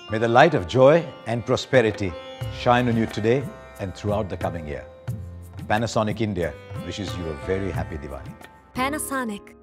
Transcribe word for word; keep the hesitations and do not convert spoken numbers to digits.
May the light of joy and prosperity shine on you today and throughout the coming year. Panasonic India wishes you a very happy Diwali. Panasonic.